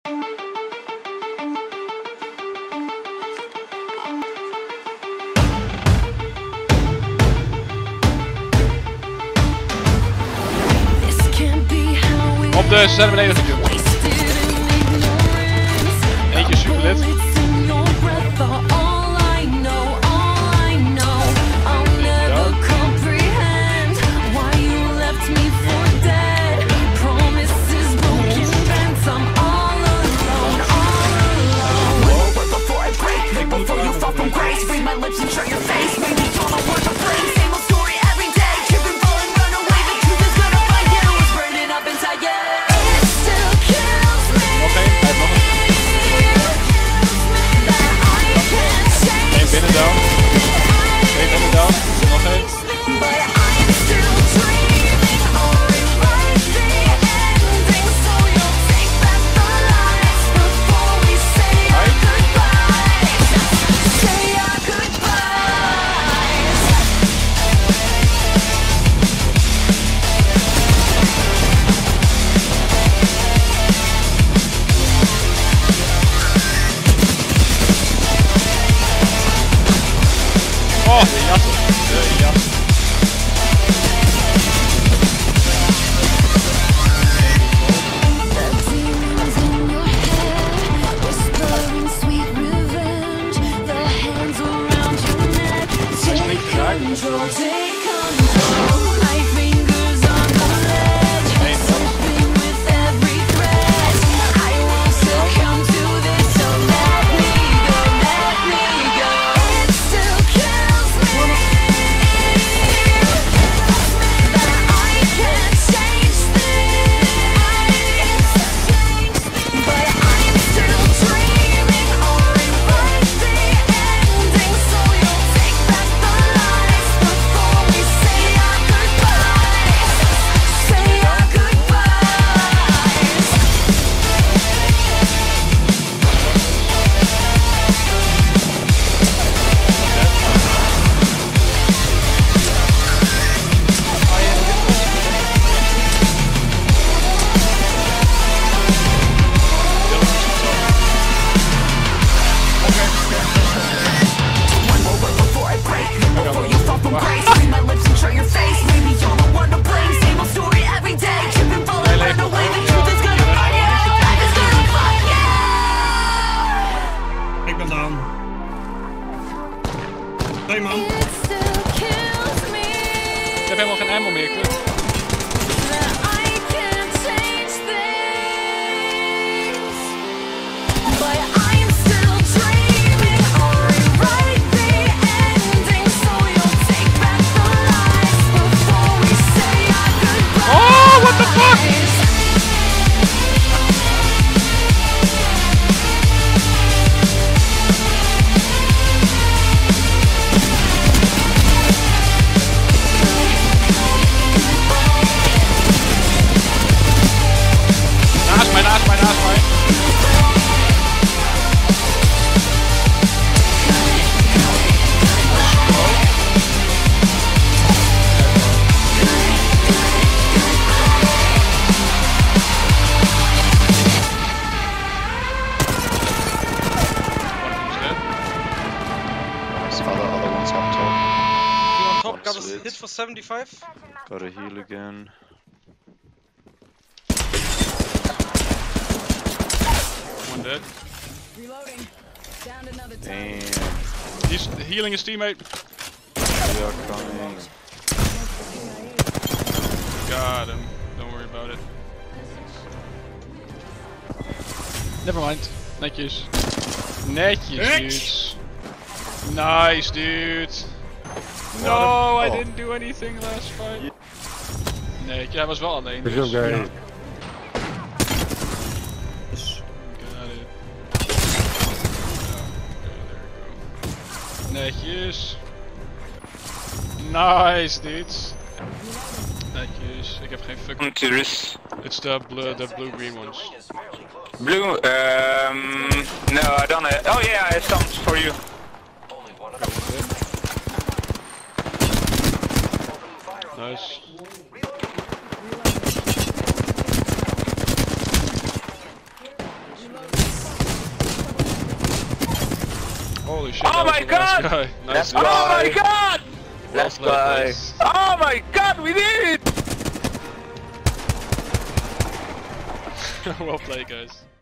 Op de, ze zijn er beneden gekund. Eentje superlit. Oh, de jas. De jas. Hij springt eruit. Ik ben down. 2 man. Ik heb helemaal geen ammo meer, kut. Oh, what the fuck? Naast mij. Other ones up top. Two on top, got a Sweet. hit for 75. Gotta heal again. One dead. Reloading. Down another time. Damn. He's healing his teammate. We are coming. Got him. Don't worry about it. Never mind. Netjes. Netjes, dude. Nice, dude. No, I didn't do anything last fight. Nee, jij was wel alleen. Dus. Is ook Got geil. it. Netjes. Nice, dude. Netjes. Ik heb geen fucking. Tourists. It's the blue-green ones. Blue, no, I don't have. Oh yeah, I have some for you. Nice. Holy shit, Oh that was my the last god! guy. Nice Let's dude. go. Oh my god! Well Let's played, go. boys. Oh my god, we did it! Well played, guys.